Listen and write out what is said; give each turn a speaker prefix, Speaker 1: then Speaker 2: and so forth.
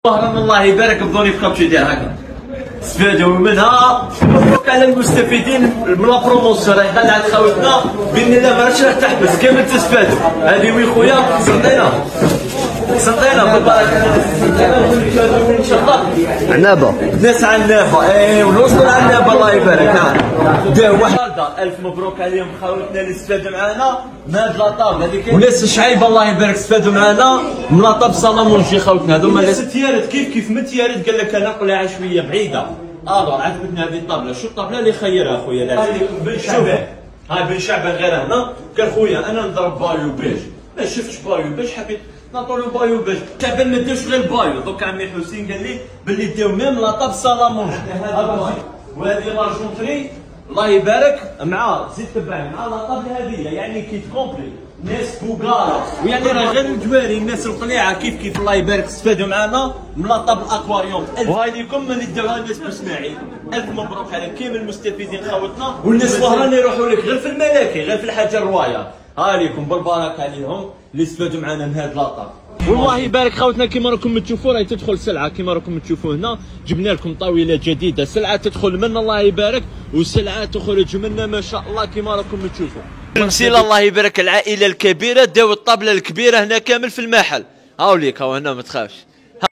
Speaker 1: مهرا الله يبارك بدوني في كابتشي ديال هكا استفادوا منها. مبروك على المستفيدين من البروموسيون راهي غادا عند خاوتنا باذن الله ما راهش راح تحبس كامل تستفادوا. هذه وين خويا سنطينا بالبركه ان شاء الله. عنابه ناس عنابه ونوصلوا لعنابه الله يبارك. داو واحد الف مبروك عليهم خاوتنا اللي استفادوا معنا من هاد لاطاب هذيك وناس شعيبه الله يبارك استفادوا معنا من لاطاب سالامونجي خاوتنا هذوما ناس تيارات كيف من تيارات قال لك انا قلعه شويه بعيده. عجبتني هذه الطابله. شو الطابله اللي خيرها خويا لازم بن شعبان. هاي بن شعبان غير هنا قال خويا انا نضرب بايو بيج ما شفتش بايو بيج حبيت نعطولو بايو بيج. شعبان ما داوش غير بايو دوك عمي حسين قال لي باللي داو ميم لاطاب سالامونجي. وهذه لارجونتري الله يبارك مع زيد تبعني مع لاطاب هذه يعني كيت كومبلي ناس بوغارا ويعني راه غير الجواري الناس القليعه كيف الله يبارك استفادوا معنا من لاطاب الاكواريوم. وهاي ليكم من اللي داوها الناس باسماعيل. الف مبروك على كامل المستفيدين خاوتنا والناس وهران يروحوا لك غير في الملاكي غير في الحاجه الروايه. ها ليكم بالبركه عليهم اللي استفادوا معنا من هذا اللاطاب. والله يبارك خاوتنا كيما راكم تشوفوا راهي تدخل سلعه كيما راكم تشوفوا هنا جبنا لكم طاوله جديده سلعه تدخل من الله يبارك وسلعه تخرج منا ما شاء الله كيما راكم تشوفوا. تمثيل الله يبارك العائله الكبيره داو الطابله الكبيره هنا كامل في المحل. هاوليك هاو هنا ما تخافش.